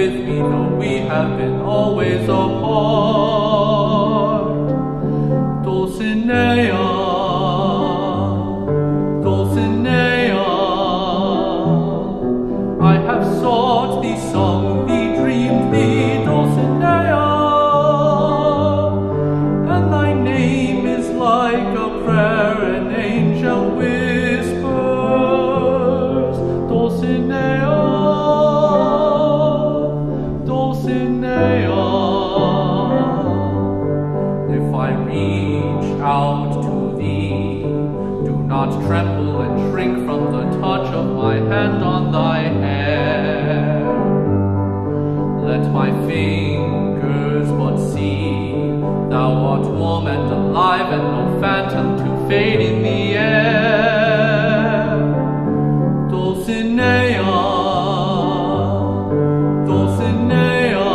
with me, though we have been always apart. Dulcinea, Dulcinea, I have sought thee, sung thee, dreamed thee, Dulcinea, and thy name is like a prayer an angel whispers. Dulcinea, Dulcinea, if I reach out to thee, do not tremble and shrink from the touch of my hand on thy hair. Let my fingers but see thou art warm and alive, and no phantom to fade in the air. Dulcinea, Dulcinea,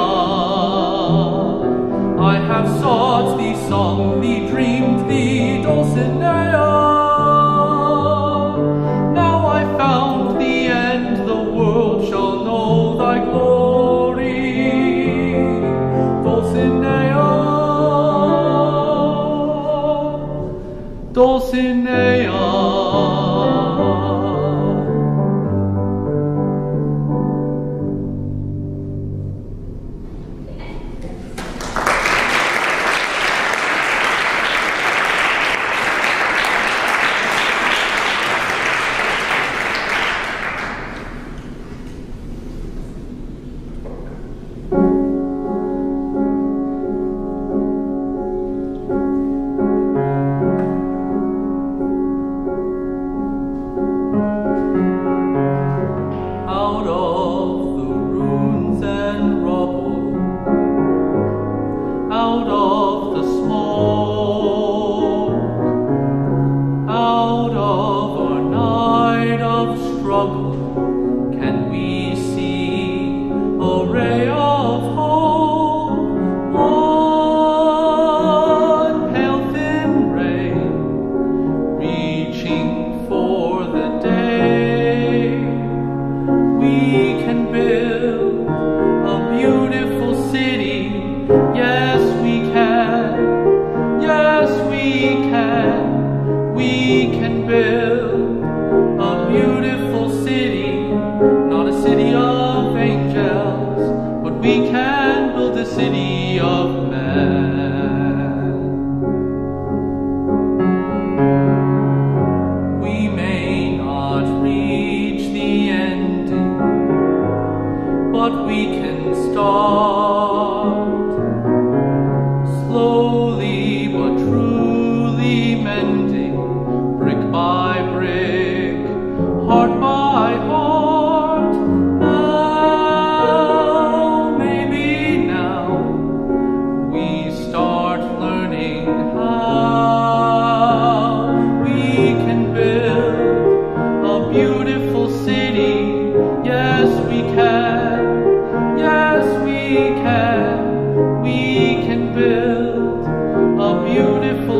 I have sought thee, sung thee, dreamed thee, Dulcinea. Now I found the end, the world shall know thy glory. Dulcinea, Dulcinea.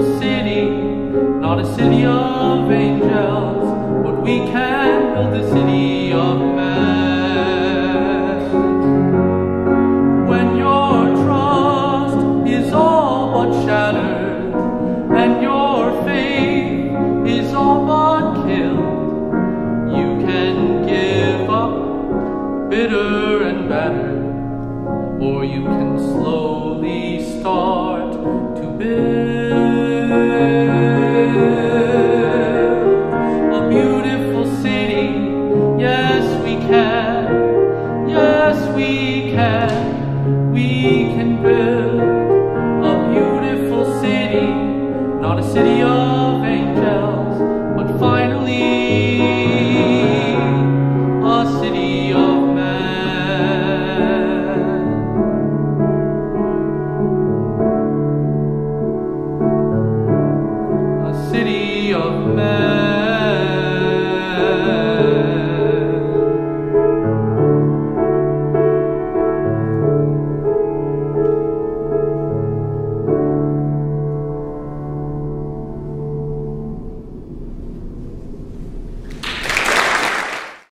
Not a city of angels, but we can build a city